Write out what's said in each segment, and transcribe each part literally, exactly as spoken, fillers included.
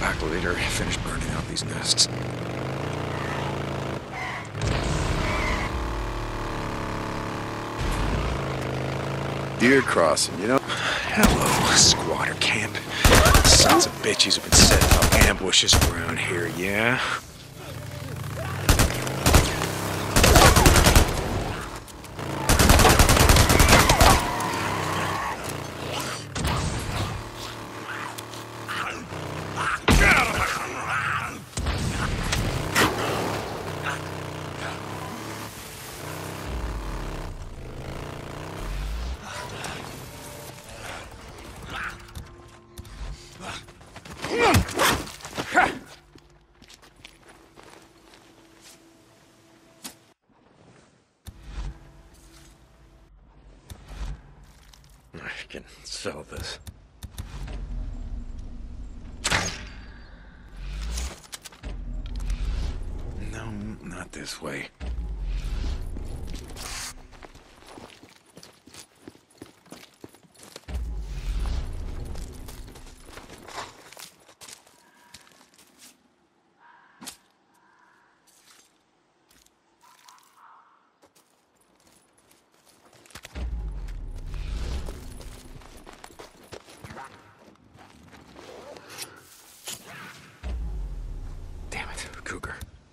back later, finish burning out these nests. Deer crossing, you know? Hello, squatter camp. Sons of bitches have been setting up ambushes around here, yeah? I can sell this. No, not this way. Cougar.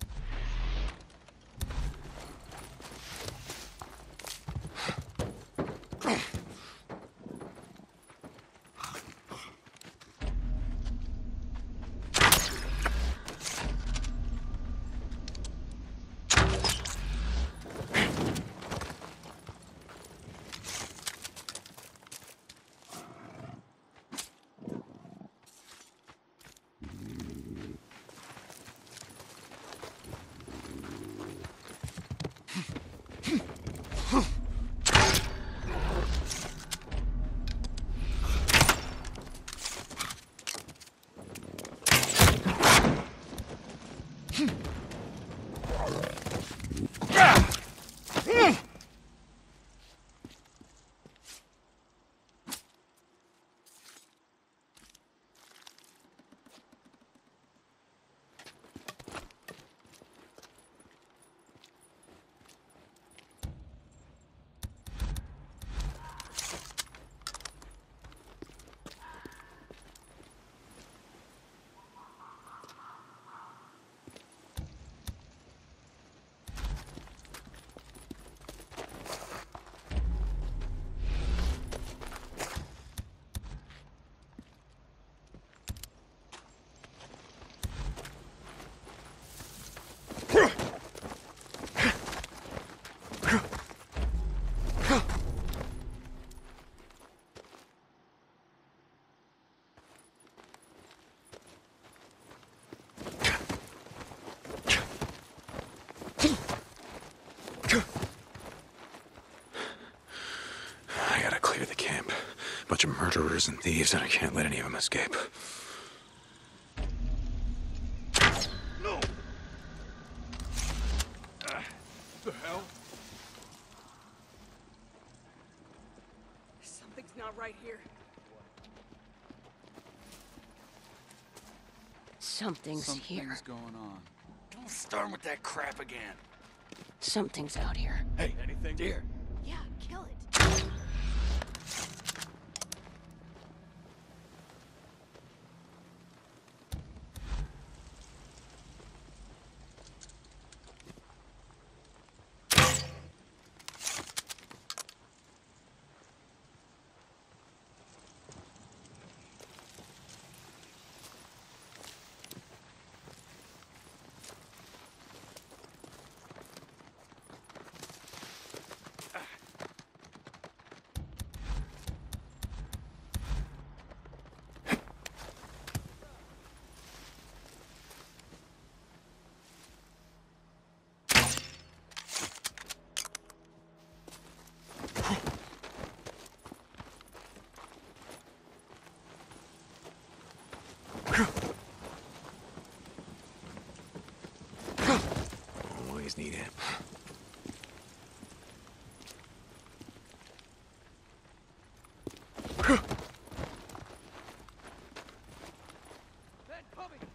I gotta clear the camp. Bunch of murderers and thieves, and I can't let any of them escape. No! Uh, the hell? Something's not right here. Something's, Something's here. going on. Don't start with that crap again. Something's out here. Hey, anything? Deer. Yeah, kill it. Always need him. Ben, coming!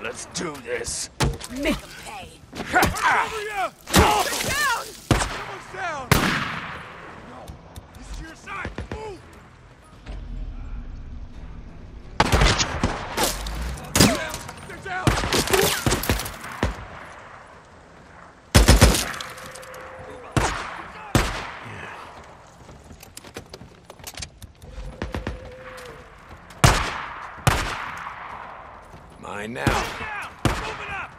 Let's do this. Make them pay. Over here! Down! Someone's down! No, he's to your side. Move! They're down! They're down! Mine now. Down! Move it up!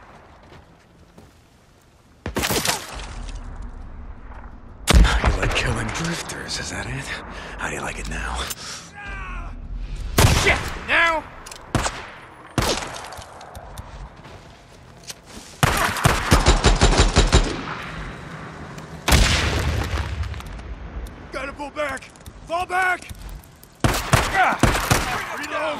You like killing drifters, is that it? How do you like it now? Ah! Shit! Now? Gotta pull back! Fall back! Ah! Reload!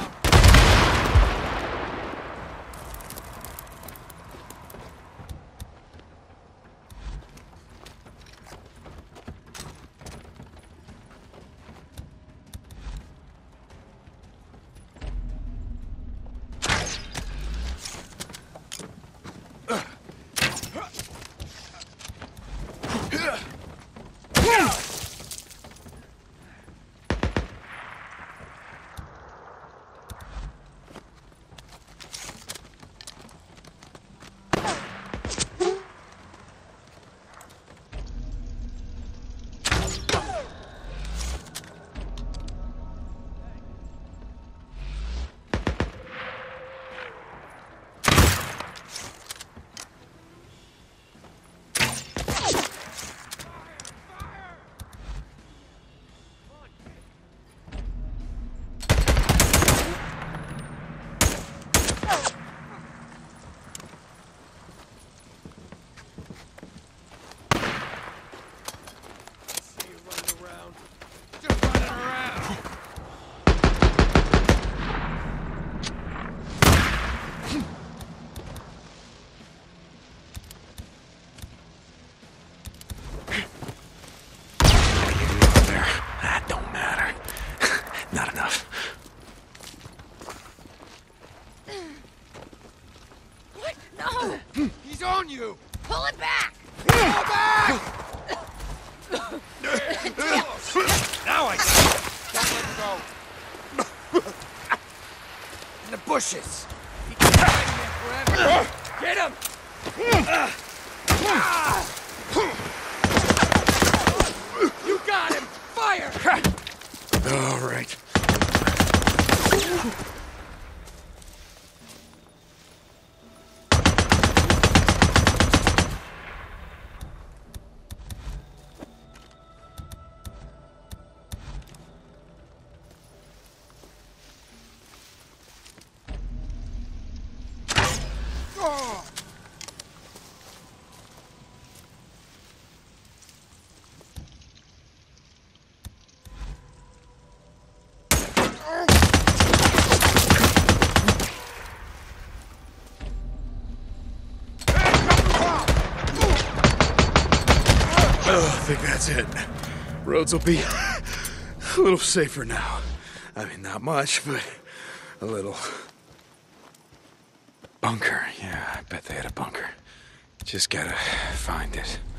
Just running around. There. That don't matter. Not enough. What? No! He's on you. Pull it back! Go back! Now I got it. Don't let go. In the bushes. He can hide there forever. Get him! You got him! Fire! All right. Oh. Oh, I think that's it. Roads will be a little safer now. I mean, not much, but a little. Bunker. Yeah, I bet they had a bunker. Just gotta find it.